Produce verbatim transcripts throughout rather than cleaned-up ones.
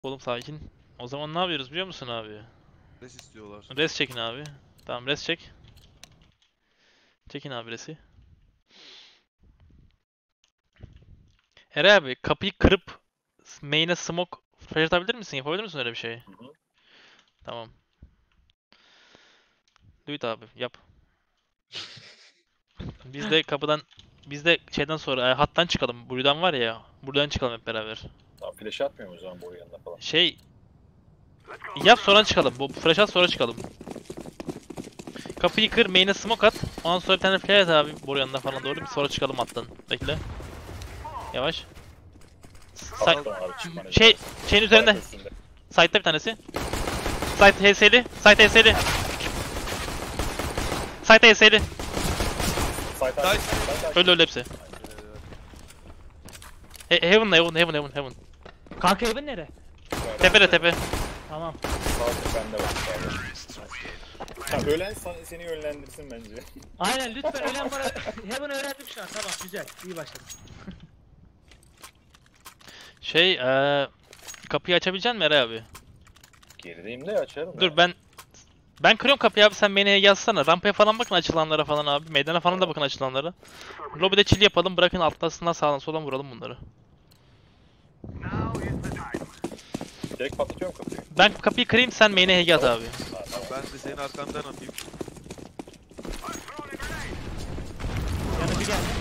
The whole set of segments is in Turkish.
Oğlum sakin. O zaman ne yapıyoruz biliyor musun abi? Res istiyorlar. Res çekin abi. Tamam res çek. Çekin abi resi. Eray abi kapıyı kırıp main'e smoke flash atabilir misin? Yapabilir misin öyle bir şey? Hı hı. Tamam. Do it abi yap. Biz de kapıdan biz de şeyden sonra e, hattan çıkalım. Buradan var ya. Buradan çıkalım hep beraber. Tamam flash atmıyor mu o zaman boru yanına falan? Şey yap sonra çıkalım. Bu flash at sonra çıkalım. Kapıyı kır, main'e smoke at. Ondan sonra bir tane flash at abi boru yanına falan doğru. Bir sonra çıkalım hattan. Bekle. Yavaş. Sa Attım abi çıkmanı. şey şeyin üzerinde. Site'da bir tanesi. Site H S'li. Site H S'li. Site H S'li. Öyle öyle hepsi. He heaven, heaven, heaven, heaven, heaven. Kanka evin nere? Tepede tepe. Tamam. Sağ bende var. Tamam ölen seni yönlendirsin bence. Aynen lütfen ölen bana. Heaven öğrendim şu an. Tamam güzel. İyi başladım. Şey eee kapıyı açabilecek misin Eray abi? Gerideyim de açarım. Dur ya. ben ben kırıyorum kapıyı abi sen beni yazsana. Rampaya falan bakın açılanlara falan abi. Meydana falan da bakın açılanlara. Lobide chill yapalım bırakın alttasından sağdan soldan vuralım bunları. Direkt patlatıyorum kapıyı. Ben kapıyı kırayım sen main'e hege at abi. Ha, tamam. Ben de senin arkandan atayım. Yanı bir geldi.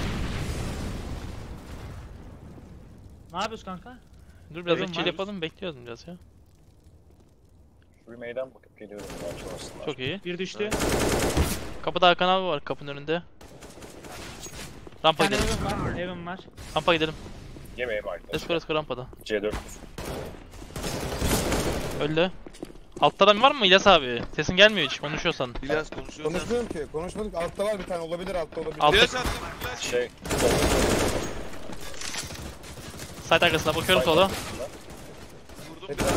Ne yapıyoruz kanka? Dur biraz Evin da chill var. yapalım bekliyoruz biraz ya. Şu bir meydan bakıp geliyorum. Açılmasınlar. Çok iyi. Bir düştü. Kapıda Hakan abi var kapının önünde. Bir Rampa tane gidelim. evim var. Evim var. Rampa gidelim. Yemeğim arkadaşlar. Let's go let's go rampada. C dört. Öldü. Alttadan var mı İlyas abi? Sesin gelmiyor hiç konuşuyorsan. İlyas konuşuyor sen. Konuşmuyorum ki. Konuşmadık. Altta var bir tane. Olabilir altta olabilir. Altta. İlyas attım. İlyas. Şey. Site arkasına bakıyorum sola. Vurdum Hep biraz.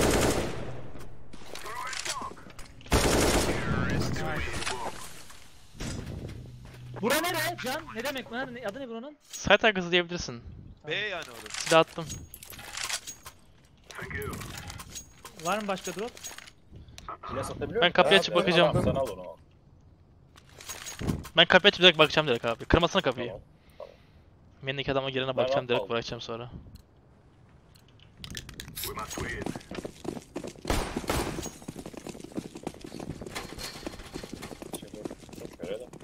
Bura nere Can? Ne demek bu? Ne- Adı ne buranın? Site arkası diyebilirsin. B yani orası. Silah attım. Var mı başka drop? Yine satabiliyor Ben musun? kapıyı Ya, açıp ben bakacağım. aldım. Sen al onu. al. Ben kapıyı açıp direkt bakacağım direkt abi. Kırmasana kapıyı. Tamam. Menindeki adama girene Ben bakacağım rampa direkt aldım. bırakacağım sonra. C dört. Çok göre de.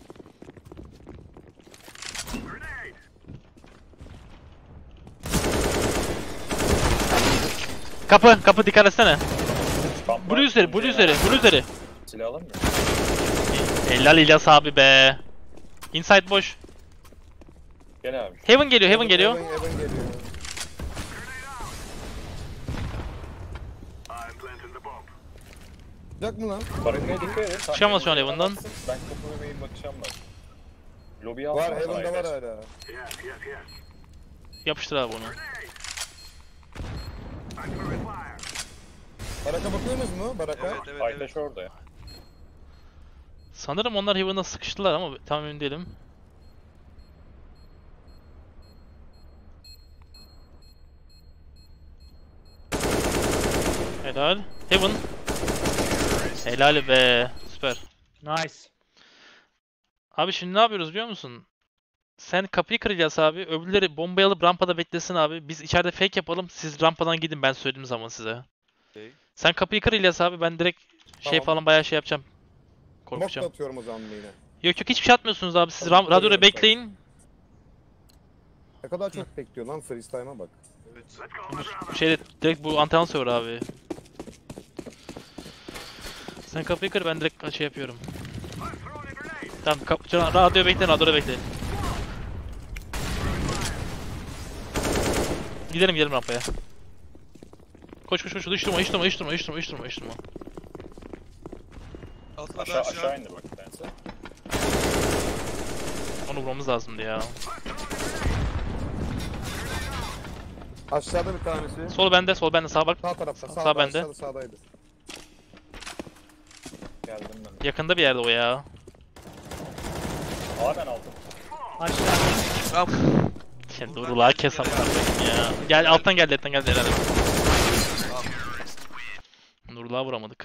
Kapı kapı dikkat etsene. Kamp Blue var. üzeri blue üzeri blue üzeri. Silah alamıyor. Helal İlyas abi be. Inside boş. Gene abi. Heaven geliyor heaven geliyor. Evan, Evan geliyor. Yak mı lan? Barınkaya dikkat edin. Tam Çıkamaz şu an Heaven'dan Heaven'dan. atsın. Ben kapıma mail bakacağım bak. Lobiye Var. alsana Evan'da var arkadaşlar. hala. Yapıştır abi onu. Baraka bakıyorsunuz mu? Baraka. Evet evet evet. Aytaş orada ya. Sanırım onlar Heaven'da sıkıştılar ama tam emin değilim. Helal. Heaven. Helal be. Süper. Nice. Abi şimdi ne yapıyoruz biliyor musun? Sen kapıyı kıracağız abi. Öbürleri bombayı alıp rampada beklesin abi. Biz içeride fake yapalım. Siz rampadan gidin ben söylediğim zaman size. Okay. Sen kapıyı kır İlyas abi. Ben direkt şey Tamam. falan bayağı şey yapacağım. Smoke da Korkacağım. atıyorum o zaman yine. Yok yok hiçbir şey atmıyorsunuz abi. Siz Tamam, ram- radyoda görüyorum bekleyin. Ne kadar çok bekliyor lan freestyle'a bak. Bu şeyde direkt bu anten server abi. Sen kapıyı kır ben direkt şey yapıyorum. Tamam kap can- radyo bekleyin radyoda bekleyin. Gidelim gidelim rampaya. Koş koş koş hiç durma hiç durma hiç durma hiç durma hiç durma hiç durma. Atladı Aşağı aşağı. aşağı indi bak bir tanesi. Onu vurmamız lazımdı ya. Aşağıda bir tanesi. Sol bende sol bende sağa bak. Sağ tarafta. Sağ Sağda, bende. Aşağıda sağdaydı. Geldim ben. Yakında bir yerde o ya. Aa ben aldım. Aşağı. Tamam. Sen durulağı kes amına koyayım ya. Gel alttan geldi alttan geldi herhalde. Vallahi vuramadık.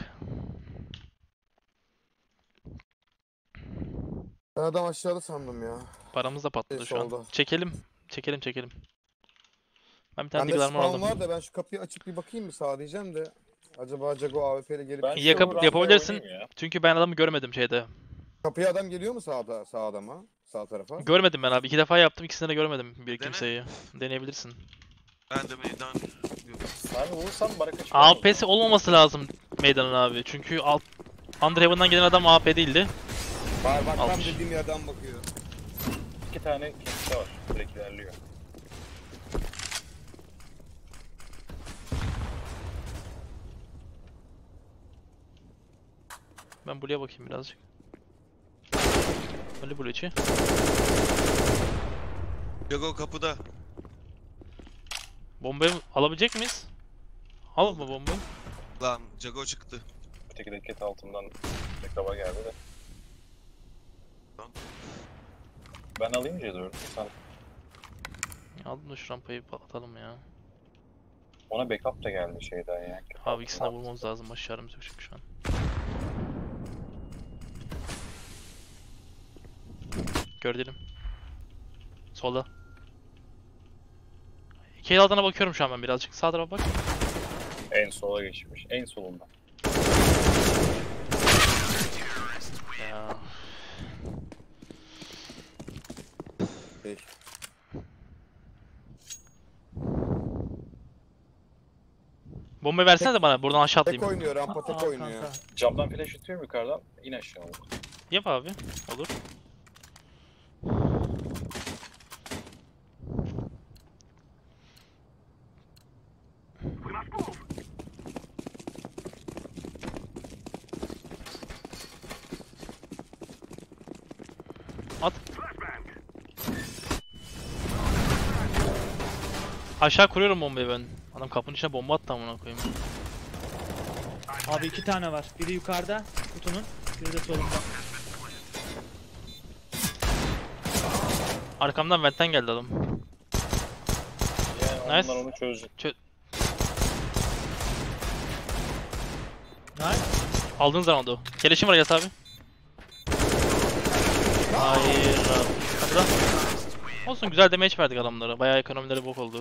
Ben adam aşağıda sandım ya. Paramız da patladı Neyse, şu an. oldu. Çekelim. Çekelim çekelim. Ben bir tane Bende Deagle Armor spawn aldım. var da ben şu kapıyı açıp bir bakayım mı sağ diyeceğim de. Acaba Jago A W P ile gelip Ben Yaka- şu rampaya yapabilirsin. oynayayım ya. Çünkü ben adamı görmedim şeyde. kapıya adam geliyor mu sağda sağ adama? Sağ tarafa. Görmedim ben abi. İki defa yaptım. İkisinde de görmedim bir Dene. kimseyi. Deneyebilirsin. Ben de meydan yok. Sen vurursan baraka çıkar mı? A P'si olmaması lazım meydanın abi. Çünkü alt Underhaven'dan gelen adam A P değildi. Var bak tam Almış. dediğim yerden bakıyor. İki tane kimse var. Direkt ilerliyor. Ben buraya bakayım birazcık. Ali buraya içi. Jago kapıda. Bombayı alabilecek miyiz? Al mı bombayı? Lan Jago çıktı. Öteki de ket altından reklama geldi de. Tamam. Ben alayım C dördü. Sen Aldım da şu rampayı atalım ya. ona backup da geldi şeyden ya. Abi ikisine vurmamız lazım. Baş çaremiz yok çünkü şu an. Gördüm. Solda. İki el altına bakıyorum şu an ben birazcık. Sağ tarafa bak. En sola geçmiş. En solunda. Ya. Şey, Bombayı versene de bana. Buradan aşağı tek atlayayım. oynuyor rampa tek Aa, oynuyor. kanka. Camdan flash atıyorum yukarıdan. İn aşağı olur. Yap abi. Olur. At. Aşağı kuruyorum bombayı ben. Adam kapının içine bomba attı amına koyayım. Abi iki tane var. Biri yukarıda kutunun, biri de solunda. Arkamdan ventten geldi adam. Yani Nice. onlar onu çözecek. Nice. Aldığın zaman da o. Keleşim var Yas abi. Hayır abi. Kapıda. Olsun güzel damage verdik adamlara. Bayağı ekonomileri bok oldu.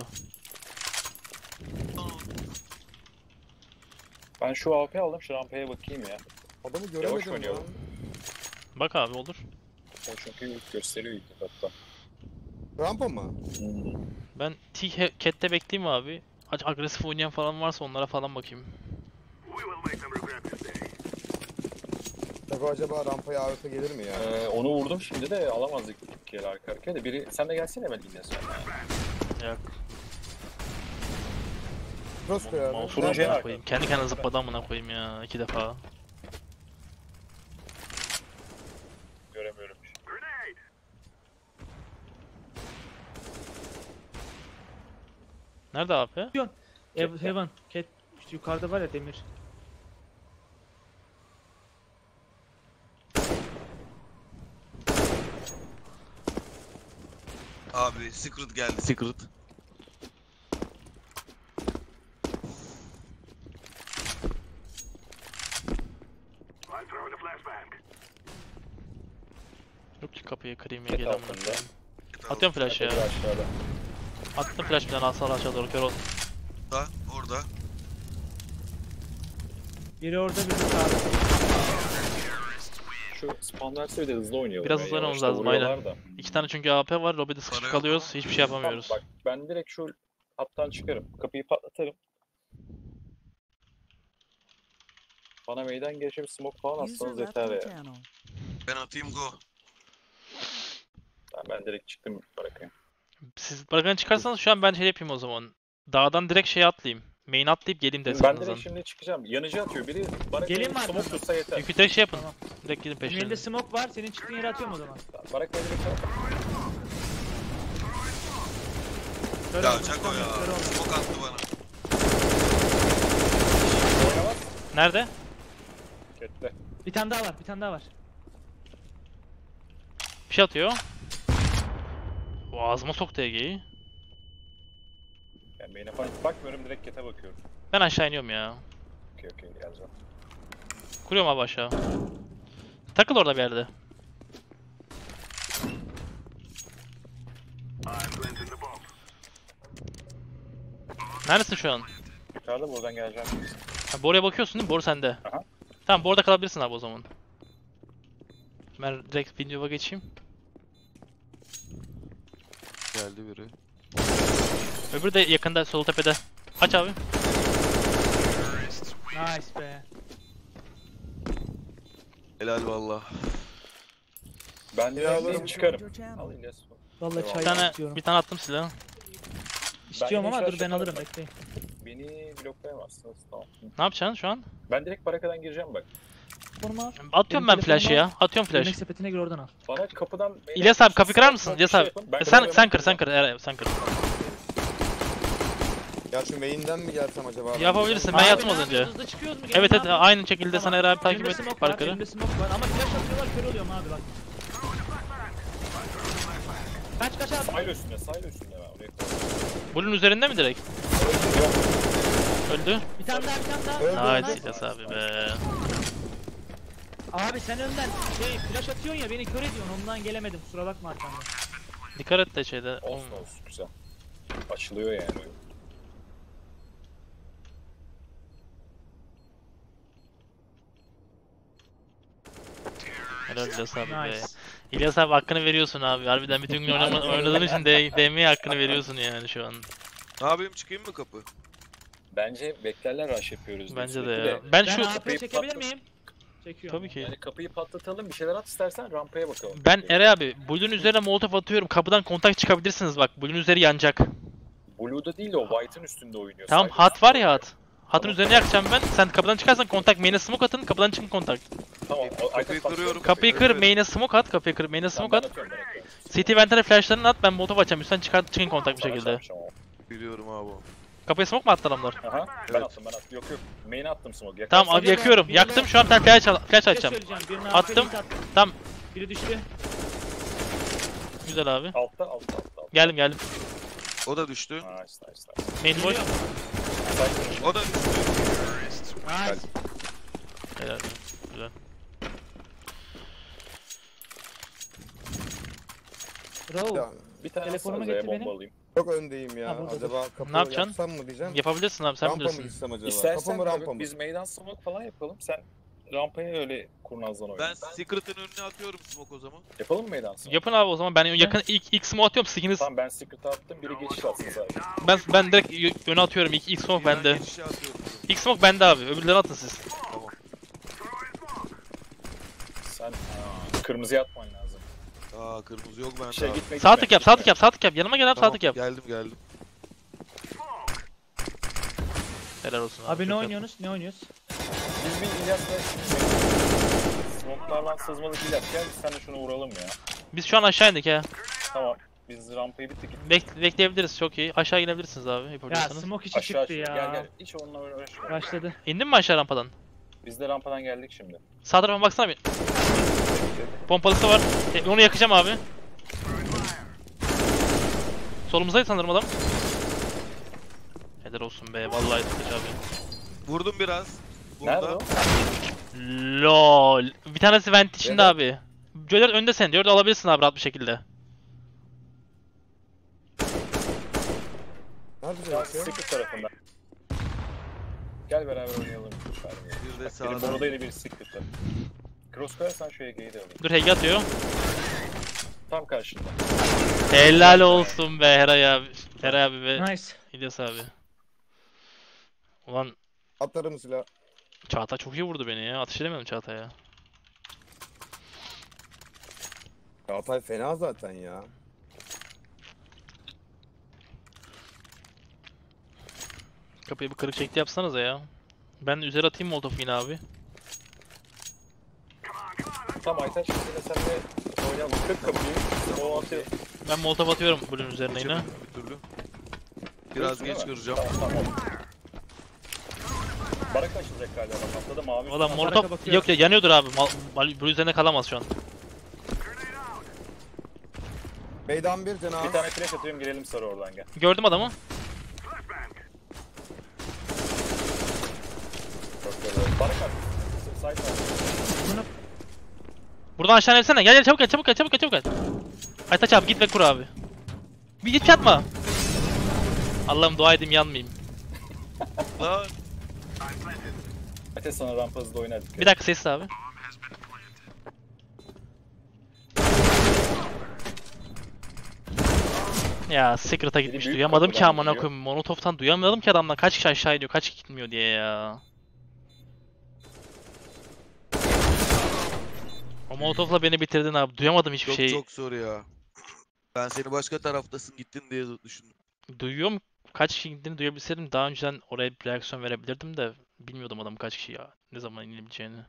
Ben şu A P aldım. Şu rampaya bakayım ya. Adamı Yavaş göremedim oynayalım. lan. Bak abi olur. O çünkü gösteriyor ilk hatta. Rampa mı? Ben T-Cat'te bekleyeyim abi. Aç agresif oynayan falan varsa onlara falan bakayım. Jago acaba rampaya A W P gelir mi ya? Ee, onu vurdum şimdi de alamazdık iki kere arka arkaya da. Biri sen de gelsene ben dinle sonra. Yok. Cross koyar. Mouse Turuncuya amına arka. koyayım. Kendi kendine zıpladı amına koyayım ya iki defa. Göremiyorum. Nerede abi? Ev- Heaven. Cat işte yukarıda var ya demir. Abi Secret geldi Secret. Yok ki kapıyı kırayım ya Ket gel amına altında. koyayım. Atıyorum flash ya. Biri aşağıda. Attım flash bir tane asal aşağı doğru kör ol. Da orada. Biri orada, biri yukarıda. Şu spawnlarsa bir de hızlı oynayalım. Biraz ya, hızlı oynamamız yavaşta lazım, vuruyorlar aynen. da. İki tane çünkü A P var. Lobby'de sıkışık yok kalıyoruz. mu? Hiçbir şey yapamıyoruz. Tamam, bak ben direkt şu hattan çıkarım. Kapıyı patlatırım. Bana meydan girişe bir smoke falan User atsanız left yeter your ya. channel. Ben atayım go. Ben, ben direkt çıktım bırakayım. Siz bırakın çıkarsanız şu an ben şey yapayım o zaman. Dağdan direkt şey atlayayım. Main atlayıp geleyim Ben desanızdan. direkt şimdi çıkacağım. Yanıcı atıyor. Biri bana Gelin mi smoke arkandan? tutsa yeter. Çünkü direkt şey yapın. Tamam. Direkt gidin Benim peşlerine. elinde smoke var. Senin çıktığın yere atıyorum o zaman. Barakaya direkt at. Kör Ya oldum, Jago ya. kör oldum. Smoke attı bana. Oynamaz. Nerede? Kette. Bir tane daha var, bir tane daha var. Bir şey atıyor. O ağzıma soktu Ege'yi. Yani main'e falan hiç bakmıyorum direkt kete bakıyorum. Ben aşağı iniyorum ya. Okey okey geleceğim. Kuruyorum abi aşağı. Takıl orada bir yerde. Neredesin şu an? Yukarıda buradan geleceğim. Ha, Boru'ya bakıyorsun değil mi? Boru sende. Aha. Tamam, bu arada kalabilirsin abi o zaman. Ben direkt Windows'a geçeyim. Geldi biri. Öbürü de yakında, sol tepede. Aç abi. Nice be. Helal valla. Ben de Ya alayım alırım. çıkarım. Al İlyas. Vallahi Eyvallah. çay Bir tane, istiyorum. bir tane attım silahı. İstiyorum Ben ama inşaat dur ben yaparım alırım bak. bekleyin. Beni bloklayamazsınız tamam. Ne yapacaksın şu an? Ben direkt barakadan gireceğim bak. Forma al. Atıyorum Benim ben flash'ı telefonum ya. Atıyorum Yemek flash. sepetine gir oradan al. Bana kapıdan... İlyas abi kapıyı kırar mısın? Bir İlyas şey abi. yapın, ben Sen kırarım. sen kır, sen kır. Eray, sen kır. Ya şu main'den mi gelsem acaba? Ben Yapabilirsin. Ben Abi yattım ne az önce. yapıyoruz? Hızlı çıkıyoruz mu? Gene Evet ne evet, yapıyoruz? aynı şekilde sana Eray abi takip Elimde et smoke var, parkırı. elimde smoke var ama flash atıyorlar kör oluyorum abi bak. Kaç kaç abi. Sahil üstünde, sahil üstünde ben oraya koyayım. Bulun üzerinde mi direkt? Öldü. Bir tane daha bir tane daha. Öldü, Nice öldü. İlyas abi be. Abi sen önden şey flash atıyorsun ya beni kör ediyorsun ondan gelemedim kusura bakma arkamda. Dikkat et de şeyde. Olsun olsun güzel. Açılıyor yani oyun. Helal İlyas abi be. Nice. İlyas abi hakkını veriyorsun abi. Harbiden bütün gün oynama, oynadığın için de D M'ye hakkını veriyorsun yani şu an. Ne yapayım, çıkayım mı kapı? Bence beklerler rush yapıyoruz. diye Bence de sürekli ya. Ben Ben şu A P çekebilir miyim? Çekiyorum. tabii ki. Yani kapıyı patlatalım bir şeyler at istersen rampaya bakalım. Ben Eray abi Blue'un üzerine molotof atıyorum. Kapıdan kontak çıkabilirsiniz bak. Blue'un üzeri yanacak. Blue'da değil de o White'ın üstünde oynuyor. Tamam, Side hat var üstünde ya oynuyor. hat. Hatın üzerine yakacağım ben. Sen kapıdan çıkarsan kontak main'e smoke atın. Kapıdan çıkın kontak. Tamam. o- Kapıyı Ayten patlatalım. kırıyorum. Kapıyı kır, main'e smoke at. Kapıyı kır, main'e Tamam, smoke ben at. atıyorum, ben atıyorum. City vent'e flashlarını at. Ben molotof açacağım. Üstten çıkar, çıkın kontak bir Sana şekilde. çarpacağım ama. Biliyorum abi. Kapıya smoke mu attı adamlar? Aha. Ben Evet. attım ben attım. Yok yok. Main'e attım smoke. Yakarsın. Tamam abi Birine- yakıyorum. birine- Yaktım şu an, bir tane flash, al- flash Bir şey açacağım. söyleyeceğim. Birine Attım. A P attım. Tamam. Biri düştü. Güzel abi. Altta altta altta. altta. Geldim geldim. O da düştü. Nice nice nice. Main boy. Side- O da düştü. Nice. Helal. Güzel. Bro. Ya, Bir tane Telefonumu atsanıza ya, getir benim. bomba alayım. çok öndeyim ya. Ha, burada, Acaba kapıyı Ne yapacaksın? yapsam mı diyeceğim. Yapabilirsin abi, sen Rampa mı bilirsin. gitsem acaba? İstersen Kapı mı rampa mı? biz meydan smoke falan yapalım. Sen rampaya öyle kurnazdan oyna. Ben Secret'ın önüne atıyorum smoke o zaman. Yapalım mı meydan smoke? Yapın abi o zaman. Ben yakın ilk ilk smoke atıyorum. Sikiniz. Tamam ben Secret'a attım. Biri geçiş atsın sadece. Ben ben direkt y- öne atıyorum. İlk ilk smoke Ben bende. geçişe atıyorum. İlk smoke bende abi. Öbürlerini atın siz. Tamam. Sen aa, kırmızıya atman lazım. Aa, kırmızı yok bende Şey abi. gitme Sağ gitme, tık yap, sağ tık gitme. yap, sağ tık yap. Yanıma gel abi, sağ Tamam, tık yap. geldim geldim. Helal olsun abi. Abi ne çok oynuyorsunuz? Ne oynuyoruz? Biz bir İlyas'la smoke'larla sızmalı bir yap. Gel biz seninle şunu vuralım ya. yap. Biz şu an aşağı indik ha. Tamam. Biz rampayı bittik. Bek bekleyebiliriz, çok iyi. Aşağı inebilirsiniz abi Ya yapabiliyorsanız. smoke içi Aşağı çıktı aşağı. ya. Gel gel. Hiç onunla uğraşma. Başladı. İndin mi aşağı rampadan? Biz de rampadan geldik şimdi. Sağ tarafa baksana bir. Pompalısı var. E, onu yakacağım abi. Solumuzdaydı sanırım adam. Helal olsun be, vallahi tutmuş abi. Vurdum biraz. Nerede Burada. o? Lol. Bir tanesi vent içinde Evet. abi. Joder önde sen. Joder alabilirsin abi rahat bir şekilde. Nerede Ya, yaşıyor? Secret tarafından. Gel beraber oynayalım. Bir de Benim sağdan. buradaydı bir Secret'ta. Cross koyarsan şu Ege'yi de alayım. Dur Hege atıyor. Tam karşında. Helal olsun be Heray abi. Heray abi ve Nice. İlyas abi. Ulan Atlarım silah. Çağatay çok iyi vurdu beni ya. Atış edemedim Çağatay'a. Çağatay fena zaten ya. Kapıyı bir kırık şekli yapsanıza ya. Ben üzeri atayım molotof yine abi. Tam Aytaç şimdi senle oynayalım. Kırk kapıyı. O atıyor. Ben molotof atıyorum Blue'un üzerine yine. Geçemedim bir türlü. Biraz Kırıyorsun değil geç mi? kıracağım. Tamam tamam. Barak açılacak galiba. Patladı mavi. Valla Baraka molotof bakıyor. yok ya, yanıyordur abi. Mal, mal, Blue üzerine kalamaz şu an. Meydan bir canavar. Bir tane flash atıyorum girelim sarı oradan gel. Gördüm adamı. Çok Bana kalk. Side var. Buradan aşağı inersene. Gel gel çabuk gel çabuk gel çabuk gel çabuk gel. Aytaç abi git ve kur abi. Bir git yatma. Allah'ım dua edeyim yanmayayım. Lan. Mete sana rampa hızlı oynar. Bir dakika sessiz abi. Ya Secret'a gitmiş. büyük Duyamadım ki kapıdan amına gidiyor. koyayım. Molotov'tan duyamadım ki adamdan kaç kişi aşağı iniyor, kaç kişi gitmiyor diye ya. O Molotov'la beni bitirdin abi. Duyamadım hiçbir Çok şeyi. çok zor ya. Ben seni başka taraftasın gittin diye düşündüm. Duyuyorum. Kaç kişi gittiğini duyabilseydim daha önceden oraya bir reaksiyon verebilirdim de bilmiyordum adam kaç kişi ya. Ne zaman inilebileceğini.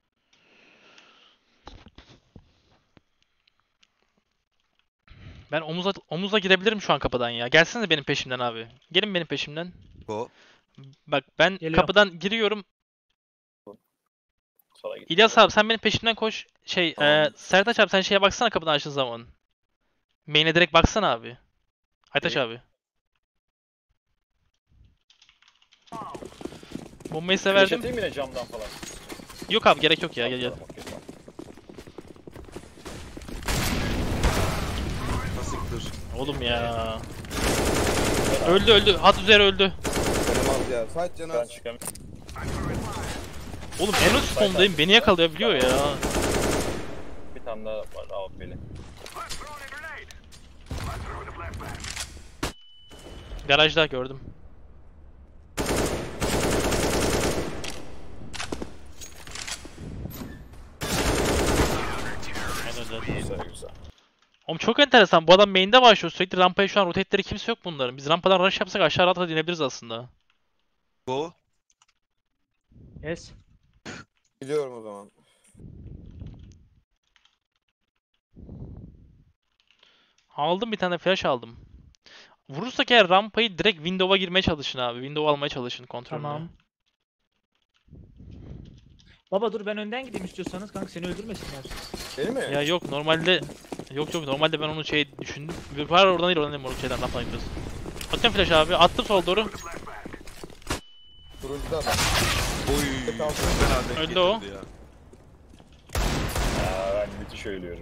Ben omuza omuzla girebilirim şu an kapıdan ya. Gelsene benim peşimden abi. Gelin benim peşimden. O. Bak ben Geliyorum. kapıdan giriyorum. Sola git. İlyas abi sen benim peşimden koş. Şey, Tamam. eee Sertaç abi sen şeye baksana kapıdan açtığın zaman. Main'e direkt baksana abi. Aytaç Ne? abi. Bombayı size Flash verdim. atayım yine camdan falan. Yok abi gerek yok ya gel gel. Tamam, okey, tamam. Nasıldır? Oğlum ya. Öldü öldü. Hat üzeri öldü. Olmaz ya. Sait Ben canı. çıkamıyorum. Oğlum en üst sondayım beni yakalayabiliyor ya. Bir tane daha var A W P'li. Garajda gördüm. En öyle. Güzel güzel. Oğlum çok enteresan. Bu adam main'de başlıyor. Sürekli rampaya şu an rotate'leri kimse yok bunların. Biz rampadan rush yapsak aşağı rahat rahat inebiliriz aslında. Go. Yes. Gidiyorum o zaman. Aldım bir tane flash aldım. Vurursak eğer rampayı direkt window'a girmeye çalışın abi. Window almaya çalışın kontrolünü. Tamam. Baba dur ben önden gideyim istiyorsanız kanka seni öldürmesinler. Değil mi? Ya yok normalde yok yok normalde ben onu şey düşündüm. Bir var oradan değil oradan değil moruk şeyden rampaya gidiyoruz. Atıyorum flash abi. Attım sol doğru. Turuncuda adam. Oy. Tamam. Çok fena denk Öldü o. getirdi ya. Aa, ben müthiş ölüyorum.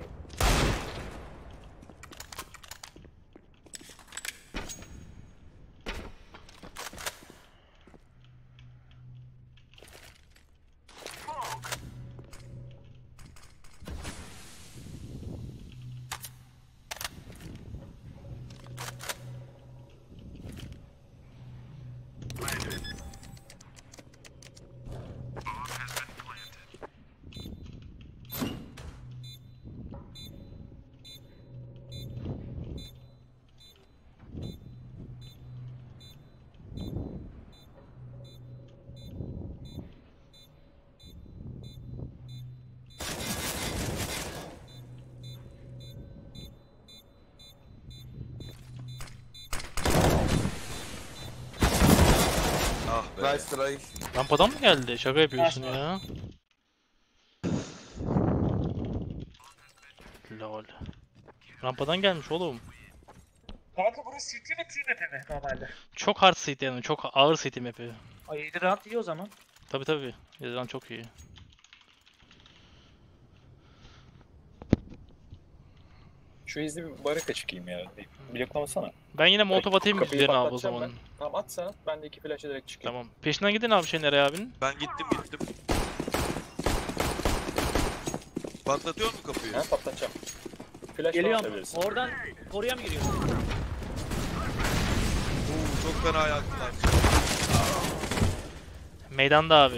Ah be. Nice try. Rampadan mı geldi? Şaka yapıyorsun ya. Lol. Rampadan gelmiş oğlum. Kanka burası city mi team map'i mi normalde? Çok hard city yani çok ağır city map'i. Ay yedi round iyi o zaman. Tabi tabi. Yazılan çok iyi. Şu izli bir baraka çıkayım ya. Bir bloklamasana. Ben yine molotov atayım Kapıyı üzerine abi o patlatacağım zaman. ben. Tamam at sen at. Ben de iki flash'a direkt çıkayım. Tamam. Peşinden gidin abi şey nereye abinin? Ben gittim gittim. Patlatıyor mu kapıyı? Ha patlatacağım. Flash Geliyorum. atabilirsin. Oradan oraya mı giriyorsun? Oo, çok fena yaktılar. Meydanda abi.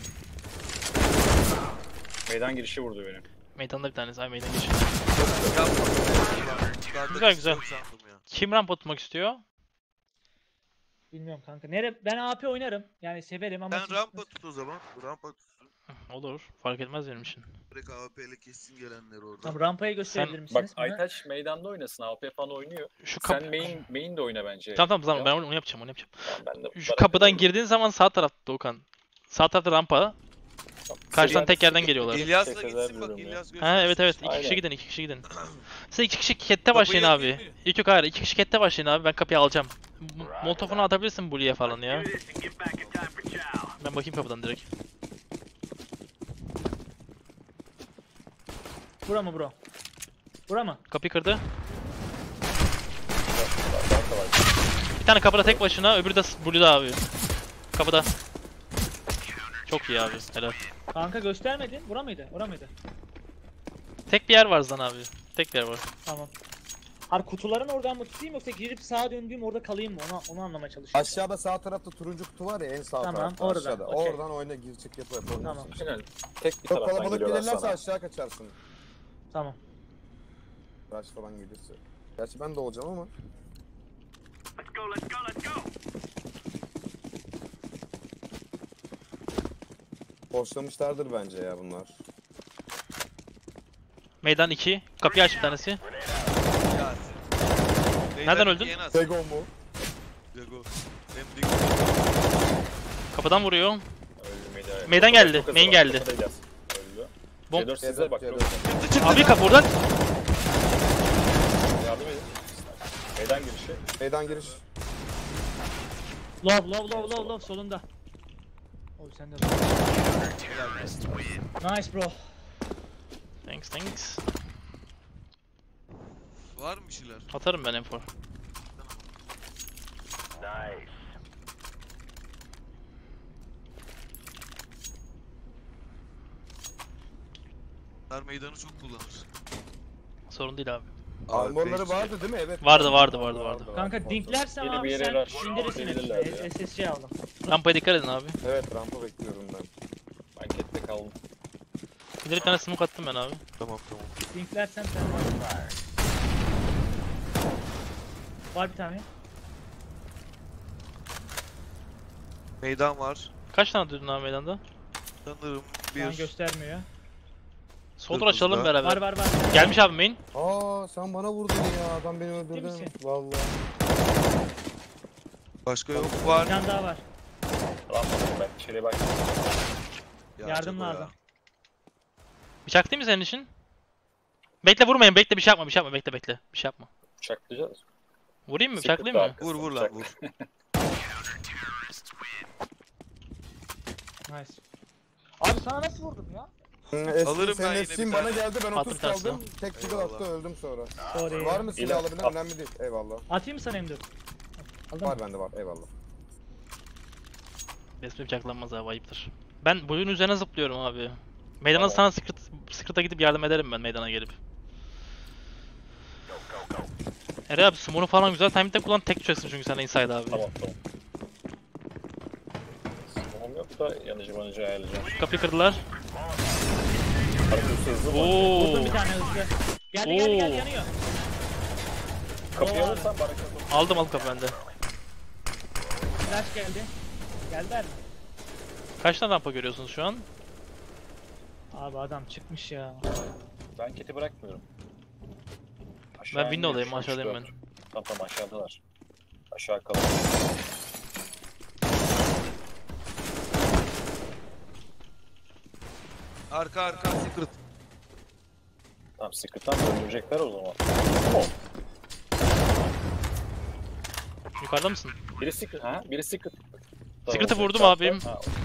Meydan girişi vurdu beni. Meydanda bir tanesi. Ay meydan geçiyor. Yapma. Güzel, güzel. Çok sandım ya. Kim ramp atmak istiyor? Bilmiyorum kanka. Nere ben A P oynarım. Yani severim ama Sen rampa tut o zaman. Rampa tutsun. Olur. Fark etmez benim için. Direkt A W P ile kessin gelenleri orada. Tamam rampayı gösterebilir Sen- misiniz? Bak bana? Aytaç meydanda oynasın. A W P falan oynuyor. Şu kap... Sen main main de oyna bence. Tamam tamam tamam Ya. ben onu onu yapacağım onu yapacağım. Tamam, ben de Şu baraka kapıdan oynayayım. girdiğin zaman sağ tarafta Doğukan. Sağ tarafta rampa. Tamam. Karşıdan Seri- tek yerden geliyorlar. İlyas'la Tek gitsin eder bak diyorum ya. İlyas göstersin. Ha evet evet iki Aynen. kişi gidin iki kişi gidin. Siz iki kişi kette başlayın Kapıyı abi. yakayım mı? İlk yok hayır iki kişi kette başlayın abi ben kapıyı alacağım. M- Molotofunu atabilirsin Bully'e falan ya. Ben bakayım kapıdan direkt. Bura mı bro? Bura mı? Kapıyı kırdı. Arka var. Bir tane kapıda tek başına, öbürü de Blue'da abi. Kapıda. Çok iyi abi, helal. Kanka göstermedin. Bura mıydı? Bura mıydı? Tek bir yer var Zan abi. Tek bir yer var. Tamam. Har kutuların oradan mı tutayım yoksa girip sağa döndüğüm orada kalayım mı? Onu, onu anlamaya çalışıyorum. Aşağıda sağ tarafta turuncu kutu var ya, en sağ Tamam, tarafta oradan, aşağıda. okey. Oradan oyuna gir çık yap yapabilirsin. Tamam. Aynen. Tek bir Çok taraftan kalabalık geliyorlar gelirlerse sana. aşağı kaçarsın. Tamam. Rush falan gelirse. Gerçi ben de olacağım ama. Boşlamışlardır bence ya bunlar. Meydan iki. Kapıyı aç bir tanesi. Yasin. Nereden öldün? En az. Tego mu? Dego. Hem Dego. Kapıdan vuruyor. Öldü meydan. Meydan geldi, Çok hızlı main var, geldi. kapıda İlyas. Öldü. Bom- C dört sizde bak. C dört. çok- Abi kapı buradan. Yardım edin. Meydan girişi. Meydan giriş. Love love love love love solunda. Oy sen de. Nice bro. Thanks thanks. Var mı bir şeyler? Atarım ben M four. Bunlar meydanı çok kullanır. Sorun değil abi. Armorları Abi, vardı değil mi? Evet. Vardı vardı vardı vardı. Kanka dinklersen Biri bir abi yere sen rush indirirsin verirler ya. hepsini. S S C aldım. Rampaya dikkat edin abi. Evet, rampa bekliyorum ben. Ankette kaldım. Bir de bir tane smoke attım ben abi. Tamam tamam. Dinklersen sen var. Var bir tane. Meydan var. Kaç tane duydun abi meydanda? Sanırım Şu an bir. göstermiyor ya. Soldur Kırmızıda. açalım Var beraber. var var. Gelmiş abi main. Aa, sen bana vurdun ya. Adam beni Ciddi öldürdü. misin? Vallahi. Başka yok Bir var. tane daha var. Rampadım ben. İçeriye bak. Ya Yardım acaba ya. lazım. Bıçak değil mi senin için? Bekle vurmayın, bekle bir şey yapma, bir şey yapma, bekle bekle. Bir şey yapma. Bıçaklayacağız. Vurayım mı, Secret bıçaklayayım mı? arkasına Vur vur lan bıçak. vur. Nice. Abi sana nasıl vurdum ya? Hı, eski, Alırım ben senin yine eskiğin bir bana tane. geldi, ben Attım otuz bir tane kaldım. Tek bir Eyvallah. attı, öldüm sonra. Sorry. Var mı silah İlan- alabilen? Al. Önemli değil. Eyvallah. Atayım mı sana M dört? Aldın Var mı? bende var. Eyvallah. Resmi bıçaklanmaz abi, ayıptır. Ben Blue'un üzerine zıplıyorum abi. Meydana Tamam. sana Secret, Secret'a gidip yardım ederim ben meydana gelip. Ere abi smoke'u falan güzel timing'de kullan, tek düşeceksin çünkü sen inside abi. Tamam tamam. Smoke'um yok da yanıcı manıcı ayarlayacağım. Kapıyı kırdılar. Arkası hızlı mı? Vurdum bir Oo. tane hızlı. Geldi geldi geldi Oo. yanıyor. Kapıyı Oo. alırsan barakat olur. Aldım aldım kapı bende. Flash geldi. Geldiler mi? Kaç tane rampa görüyorsunuz şu an? Abi adam çıkmış ya. Ben keti bırakmıyorum. Aşağı Ben iniyor window'dayım, şu an, aşağıdayım üç dört. Tamam tamam aşağıdalar. Aşağı kalın. Arka arka secret. Tamam Secret'tan döndürecekler o zaman. Tamam. Yukarıda mısın? Biri Secret. Ha? Biri Secret. Secret'ı Tamam, vurdum çarptı. abim. Ha, okey.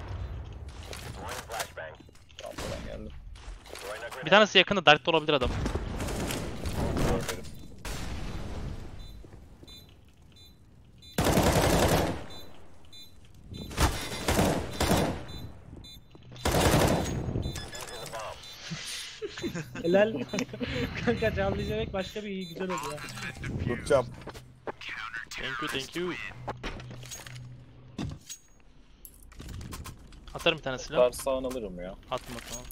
Tamam ben geldim. Bir tanesi yakında, Dark'ta olabilir adam. Görmedim. Helal. Kanka canlı izlemek başka bir iyi güzel oldu ya. Tutacağım. Thank you, thank you. Atarım bir tane silah. Dar sağını alırım ya. Atma tamam.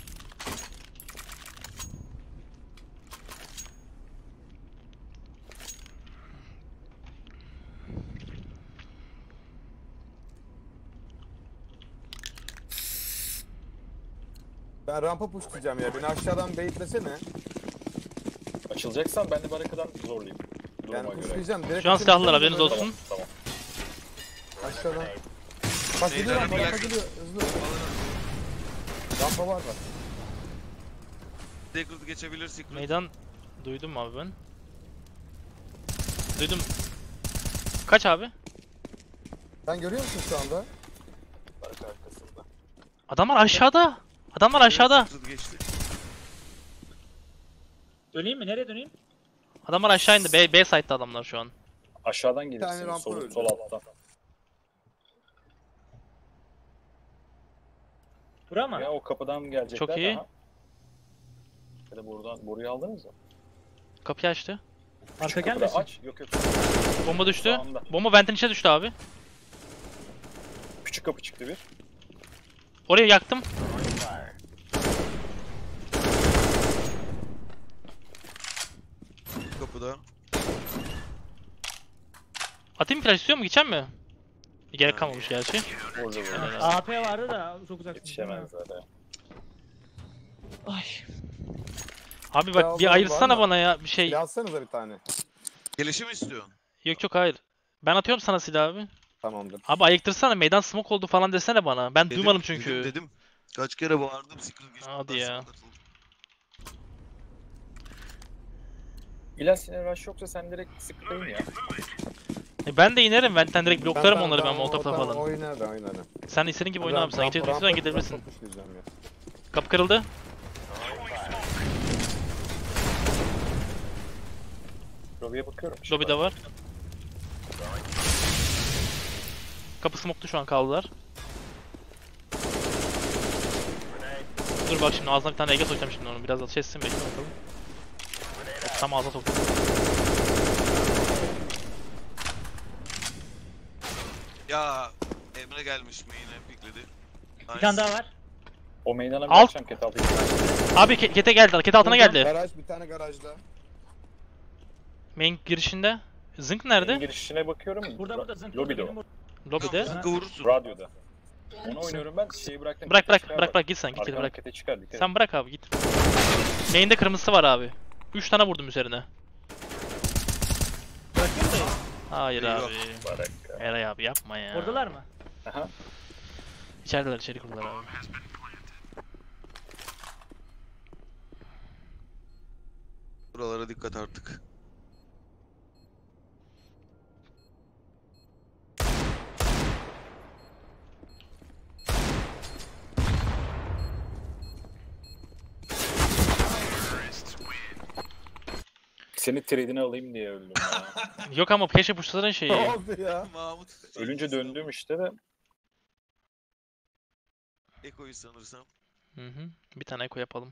Ben rampa pushlayacağım ya. Beni aşağıdan baitlesene. Açılacaksan ben de barakadan zorlayayım. Duruma Yani göre. pushlayacağım. Direkt Şu an pushlayacağım. silahlılar, haberiniz Böyle olsun. Tamam tamam. Aşağıdan. Bak gidiyor Meydanı rampa, rampa bırak. gidiyor. Hızlı. Rampa var bak. Secret geçebilir secret. Meydan duydum mu abi ben? Duydum. Kaç abi? Sen görüyor musun şu anda? Baraka arkasında. Adamlar aşağıda. Adamlar aşağıda. Secret geçti. Döneyim mi? Nereye döneyim? Adamlar aşağı indi. B, B site'da adamlar şu an. Aşağıdan tane gelirsin. rampa Sol, öldü. sol alttan. Bura mı? Ya o kapıdan gelecekler. Çok iyi. Aha. Ya da buradan, boruyu aldınız mı? Kapıyı açtı. Arka Kapıda gelmesin. aç. Yok yok. Bomba düştü. Sağında. Bomba ventin içine düştü abi. Küçük kapı çıktı bir. Orayı yaktım. Kapıda. Atayım flash istiyor mu? Geçen mi? Gerek kalmamış gerçi. Orada böyle. Aynen. A P vardı da çok uzak. Yetişemez zaten. Ay. Abi Ya bak var bir ayırsana mı? bana ya bir şey. Yazsanıza bir tane. Gelişi mi istiyorsun? Yok yok hayır. Ben atıyorum sana silah abi. Tamamdır. Abi ayıktırsana meydan smoke oldu falan desene bana. Ben Dedim, duymadım çünkü. Dedim, dedim. Kaç kere bağırdım sıkıntı geçti. Hadi Ben ya. sana katıldım. İlyas yine rush yoksa sen direkt sıklayın ya. E ben de inerim. Ventten direkt bloklarım Ben- onları ben ben- molotofla tamam, falan. Oynar da oynar da. Sen istediğin gibi oyna Ben abi. Sen rampa- geçebilirsen rampa- gidebilirsin. rampa pushlayacağım ya. Kapı kırıldı. Lobby'ye bakıyorum. Lobby'de var. Kapı smoke'tu şu an kaldılar. Dur bak şimdi ağzına bir tane Ege sokacağım şimdi onu. Biraz ateş bekle bakalım. Yok, tam ağzına soktum. Ya Emre gelmiş mi yine pikledi. Bir tane daha var. O meydana bir Alt- akşam ket altı. Abi ke- kete geldi. Kete altına geldi. Garaj bir tane garajda. Main girişinde. Zınk nerede? Girişine bakıyorum. Burada burada zınk. Lobby'de benim o. bur- Lobby'de. Zıkkı vurursun. Radyoda. Onu oynuyorum ben. Şeyi bıraktım. Bırak kete bırak çıkar bırak bak. bırak git sen git git Arkadan bırak. kete çıkar. Dikkat et. Sen bırak abi git. Main'de kırmızısı var abi. üç tane vurdum üzerine. Bırakayım mı? Hayır Eyvah. abi. Barak. Eray abi yapma ya. Oradalar mı? Aha. İçerideler içeri kurdular abi. Buralara dikkat artık. Seni trade'ine alayım diye öldüm ya. Yok ama keşke puşların şeyi. Ne oldu ya? Mahmut. Ölünce döndüm işte de. Eko'yu sanırsam. Hı hı. Bir tane eko yapalım.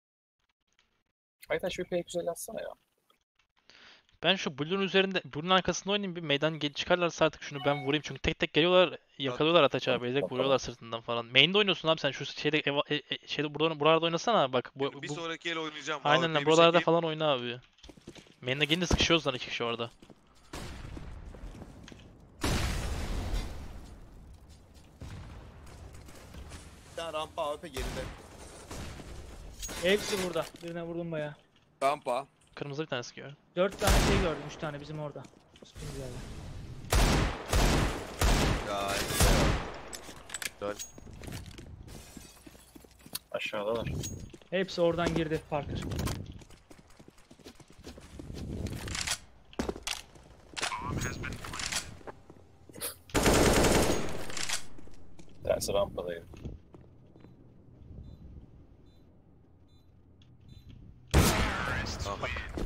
Aytaş bir P güzel atsana ya. Ben şu Blue'un üzerinde, Blue'un arkasında oynayayım bir meydan gel çıkarlarsa artık şunu ben vurayım çünkü tek tek geliyorlar yakalıyorlar Ataç abi direkt Bakalım. vuruyorlar sırtından falan. Main'de oynuyorsun abi sen şu şeyde eva, e, e, şeyde burada buralarda oynasana bak bu, bir bu sonraki el oynayacağım. aynen Abi, lan bir buralarda çekeyim. falan oyna abi. Main'de gelince sıkışıyoruz lan iki kişi orada. Bir tane rampa A W P geride. Hepsi burada. Birine vurdum baya. Rampa. Kırmızı bir tane sıkıyor. Dört tane şey gördüm. Üç tane bizim orada. Spin geldi. Ya, güzel. Aşağıdalar. Hepsi oradan girdi Parker. Tersi rampadayım. Ah.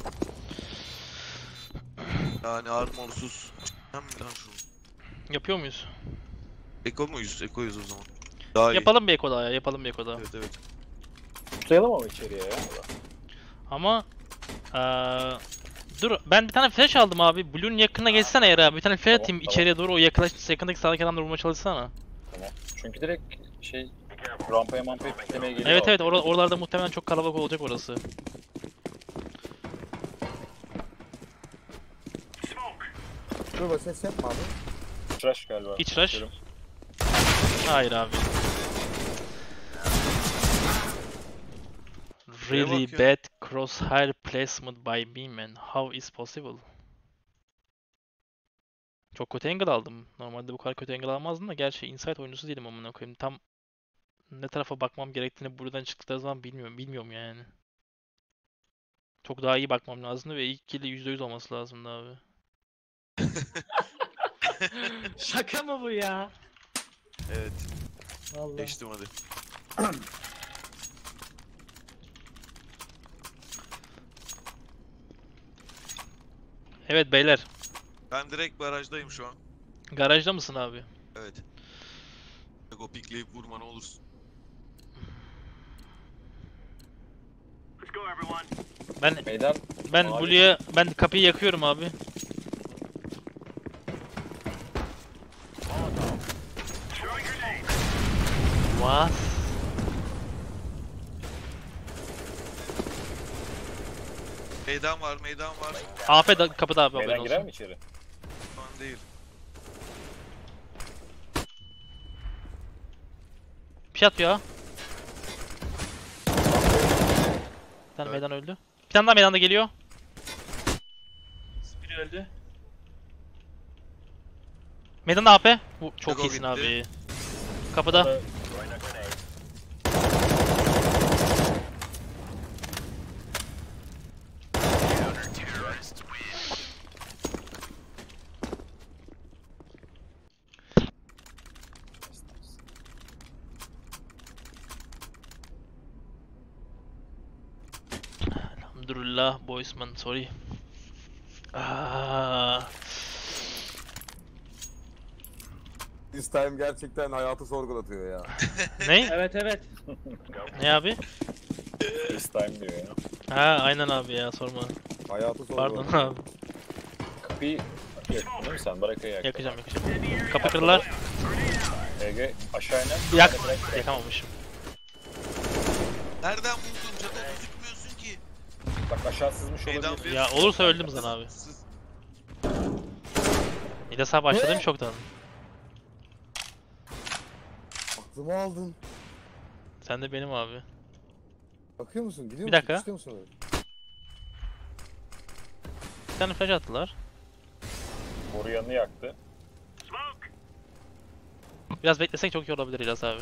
Yani armorsuz. Hem mi lan şunu? Yapıyor muyuz? Eko muyuz? Eko'yuz o zaman. Daha iyi. Yapalım bir eko daha ya yapalım bir eko daha. Evet evet. Tutlayalım ama içeriye ya. Ama eee dur ben bir tane flash aldım abi. Blue'un yakınına geçsene eğer abi. Bir tane flash Tamam, atayım tamam. içeriye doğru o yakınlaş yakındaki sağdaki adamla vurmaya çalışsana. Tamam. Çünkü direkt şey rampaya mampaya piklemeye geliyor. Evet abi. evet or oralarda muhtemelen çok kalabalık olacak orası. Dur bak ses yapma abi. Trash galiba. İç rush. Görüm. Hayır abi. Really bakıyor? bad crosshair placement by me man. How is possible? Çok kötü angle aldım. Normalde bu kadar kötü angle almazdım da gerçi insight oyuncusu değilim amına koyayım. Tam ne tarafa bakmam gerektiğini buradan çıktıkları zaman bilmiyorum. Bilmiyorum yani. Çok daha iyi bakmam lazımdı ve ilk kill'i yüzde yüz olması lazımdı abi. Şaka mı bu ya? Evet. Vallahi. Geçtim hadi. Evet beyler. Ben direkt barajdayım şu an. Garajda mısın abi? Evet. Jago pikleyip vurma ne olursun. Ben Meydan. ben Mavi. Blue'ya ben kapıyı yakıyorum abi. What? Meydan var, meydan var. A F da, kapıda abi haberin Meydan girer olsun. mi içeri? Şu an değil. Bir şey atıyor ha. Bir tane Evet. meydan öldü. Bir tane daha meydanda geliyor. Biri öldü. Meydanda A P. Bu çok Jago iyisin bitti. abi. Kapıda. Burada- Elhamdülillah boysman sorry. Aa, This time gerçekten hayatı sorgulatıyor ya. ne? Evet evet. Ne abi? This time diyor ya. Ha aynen abi ya sorma. Hayatı Pardon sorgulatıyor. abi. Kapıyı yakın değil mi sen? Barakayı yak. Yakacağım yakacağım. Kapı kırılar. Ege aşağı iner. Yak. Bırak, bırak, bırak. Yakamamışım. Nereden buldun Jago? Gözükmüyorsun ki. Bak aşağı sızmış Meydan olabilir. bir. Ya olursa öldüm zaten abi. Sız- İlyas abi başladım çoktan. Aklımı aldın. Sen de benim abi. Bakıyor musun? Gidiyor Bir musun? dakika. İstiyor musun öyle? Bir tane flash attılar. Boru yanını yaktı. Biraz beklesek çok iyi olabilir İlyas abi.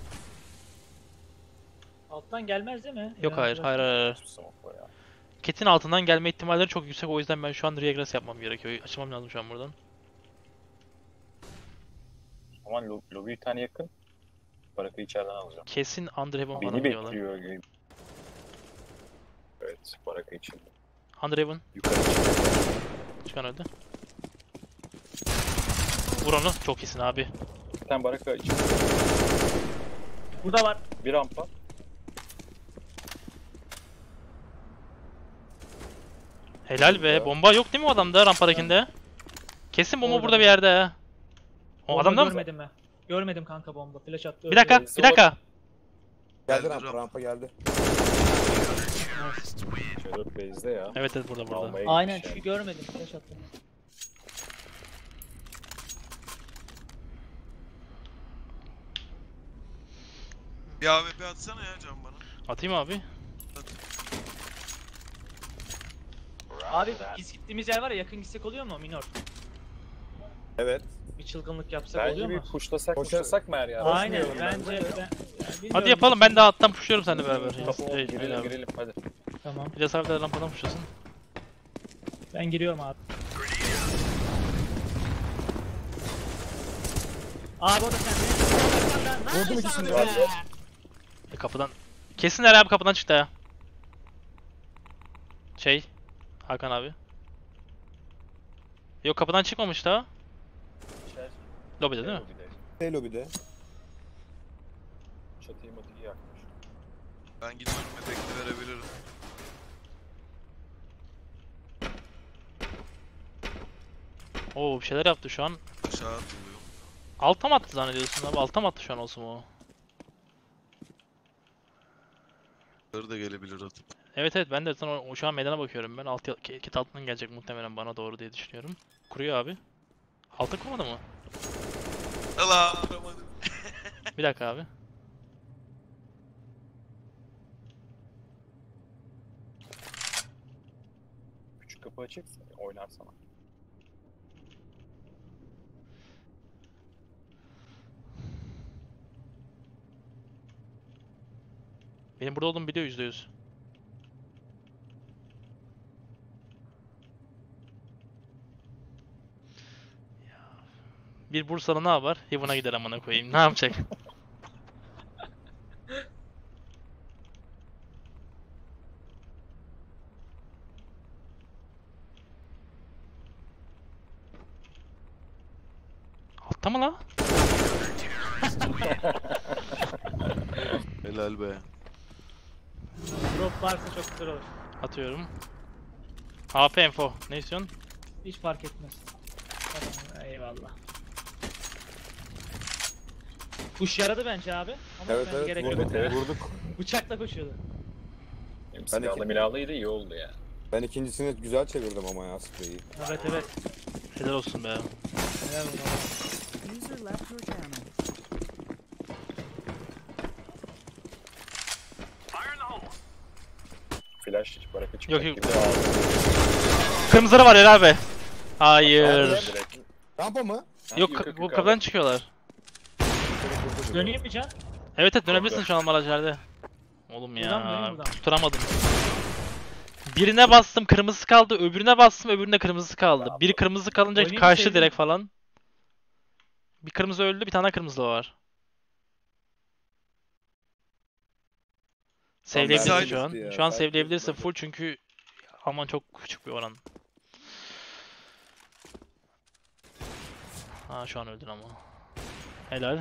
Alttan gelmez değil mi? Yok Ya, hayır biraz- hayır hayır. Hiçbir smoke var ya. Cat'in altından gelme ihtimalleri çok yüksek, o yüzden ben şu an regress yapmam gerekiyor. Açmam lazım şu an buradan. Ama lo lobi bir tane yakın. Barakayı içeriden alacağım. Kesin Underhaven falan Beni diyorlar. bekliyor gibi. Evet, baraka için. Underhaven Yukarı çıkıyor. çıkan öldü. Vur onu, çok iyisin abi. Bir tane baraka için. Burada var. Bir rampa. Helal be, bomba yok değil mi o adamda rampadakinde? Kesin bomba Orada. burada bir yerde ha. O Bomba adamda mı? görmedim ben. Görmedim kanka bomba. Flash attı. Bir dakika, öldü. bir dakika. Geldi Geldi rampa, rampa. rampa geldi. Shadow base'de ya. Evet evet burada burada. Almaya Aynen gitmiş çünkü yani. görmedim. Flash attı. Bir A W P atsana ya Can bana. Atayım abi. Abi biz gittiğimiz yer var ya, yakın gitsek oluyor mu Minor? Evet. Bir çılgınlık yapsak Bence oluyor bir mu? pushlasak Koşar- pushlasak mı her yer? Aynen Koşmuyorum bence ben. ben, yani bilmiyorum. Hadi yapalım, ben de alttan pushluyorum seninle beraber. Kapı ol, Hey, girelim hey abi. girelim hadi. Tamam. İlyas abi de rampadan pushlasın. Ben giriyorum abi. Abi o da sen. Vurdum ikisini de. Nice abi. E, kapıdan. Kesinler abi, kapıdan çıktı ya. Şey. Hakan abi. Yok kapıdan çıkmamış daha. Lobide değil mi? Şey lobide. Çatıyı matıyı yakmış. Ben gidip önüme bekle verebilirim. Oo bir şeyler yaptı şu an. Aşağı atılıyor. Alta mı attı zannediyorsun abi? Alta mı attı şu an olsun o? Yukarı da gelebilir atıp. Evet evet, ben de zaten o, şu an meydana bakıyorum ben. Alt, kit altından gelecek muhtemelen bana doğru diye düşünüyorum. Kuruyor abi. Alta kurmadı mı? Allah vuramadım. Bir dakika abi. Küçük kapı açıksa oynar sana. Benim burada olduğumu biliyor yüzde yüz. Bir Bursalı ne yapar? Heaven'a gider amına koyayım. Ne yapacak? Orta mı la? Helal be. Drop varsa çok güzel olur. Atıyorum. A P info. Ne istiyorsun? Hiç fark etmez. Tamam, eyvallah. Kuş yaradı bence abi. Ama Evet bence evet gerek vurduk, yok. evet. vurduk. Bıçakla koşuyordu. Benim Ben silahlı iki- milahlıydı iyi oldu ya. Ben ikincisini güzel çevirdim ama ya spreyi. Evet evet. Helal olsun be. Helal olsun. User left your channel. Flash baraka çıkmak Yok, yok. gibi aldı. Kırmızıları var Helal be. Hayır. Direkt. Rampa mı? Yok Yok, ka- yok, bu yok kapıdan abi. çıkıyorlar. Döneyim mi Can? Evet evet dönebilirsin şu an malajlarda. Oğlum Buradan mı, döneyim ya buradan mı? tutturamadım. Birine bastım kırmızı kaldı, öbürüne bastım öbürüne kırmızı kaldı. Biri kırmızı kalınca Oynayayım karşı sevdim. direkt falan. Bir kırmızı öldü, bir tane kırmızı var. Save'leyebilirsin Side şu an. düştü ya, Şu an side save'leyebilirsin düştü. full çünkü aman çok küçük bir oran. Ha şu an öldün ama. Helal.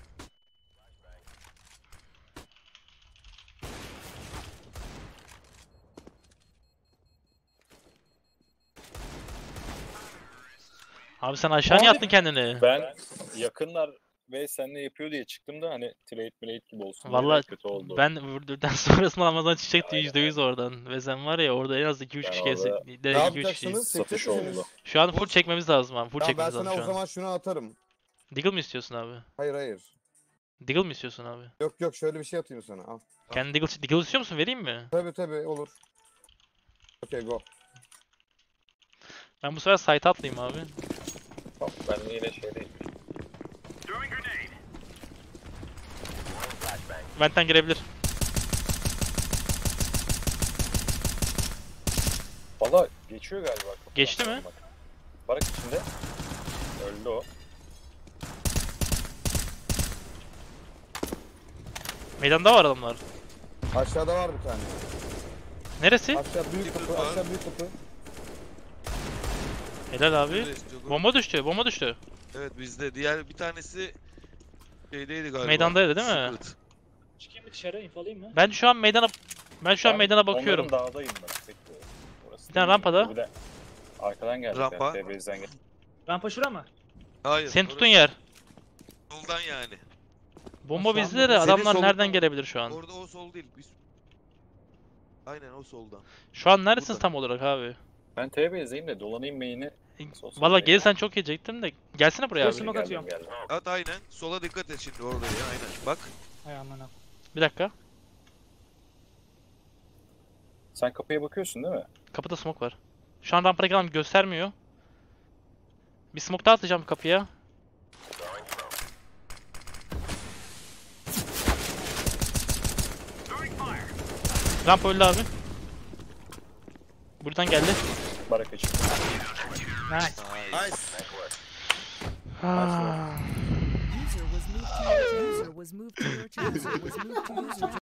Abi sen aşağı niye Abi- attın kendini? Ben yakınlar ve seninle yapıyor diye çıktım da hani trade milade gibi olsun. diye Vallahi kötü oldu. ben vurduktan sonrasında Ramazan çiçekti Aynen, yüzde yüz oradan. Ve sen var ya orada en az iki üç Ben kişi kez. orada- De Ne iki üç yapacaksınız? kişiyiz. Çekecek Satış misiniz? oldu. Şu an full çekmemiz lazım abi. Full Tamam ben çekmemiz sana lazım o şu an. zaman şunu atarım. Deagle mi istiyorsun abi? Hayır hayır. Deagle mi istiyorsun abi? Yok yok şöyle bir şey atayım sana. Al. Kendi Deagle, Deagle istiyor musun? Vereyim mi? Tabi tabi olur. Okey go. Ben bu sefer site atlayayım abi. Tamam, ben de yine şeydeyim. Vent'ten girebilir. Valla geçiyor galiba. kapıdan. Geçti mi? Bak. Barak içinde. Öldü o. Meydanda var adamlar. Aşağıda var bir tane. Neresi? Aşağı büyük kapı, var. aşağı büyük kapı. Helal abi. Evet, çok- Bomba düştü, bomba düştü. Evet bizde. Diğer bir tanesi şeydeydi galiba. Meydandaydı değil mi? Secret. Çıkayım mı dışarı infolayayım mı? Ben şu an meydana ben şu an Ben meydana bakıyorum. Onların dağdayım ben. Bekliyorum. Orası Bir tane değil. rampada. Bir de arkadan geldi. Rampa. T B'den geldi. Rampa şura mı? Hayır. Senin orası tuttuğun yer. Soldan yani. Bomba Şu an bizde de senin adamlar solundan nereden mı? gelebilir şu an? Orada o sol değil. Biz... Aynen o soldan. Şu an neredesin Burada. tam olarak abi? Ben T B'deyim de dolanayım main'e. Sosyal Valla medya. gelirsen çok gelecektim de. Gelsene buraya Şurası abi. mı? Geldim, atıyorum. geldim. At aynen. Sola dikkat et şimdi orada ya aynen. Bak. Hay aman ha. Bir dakika. Sen kapıya bakıyorsun değil mi? Kapıda smoke var. Şu an rampada adam göstermiyor. Bir smoke daha atacağım kapıya. Rampa öldü abi. Buradan geldi. Barak açık. Nice. Nice. Ah. User was moved to your user was moved to your channel. User was moved to user